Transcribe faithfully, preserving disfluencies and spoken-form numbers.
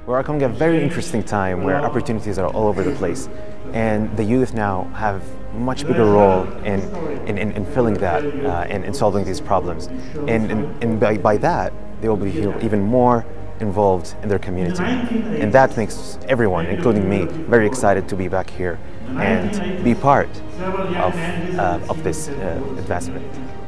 We're coming at a very interesting time where opportunities are all over the place, and the youth now have much bigger role in, in, in, in filling that uh, and in solving these problems. And, and, and by, by that, they will be even more involved in their community. And that makes everyone, including me, very excited to be back here and be part of, uh, of this uh, advancement.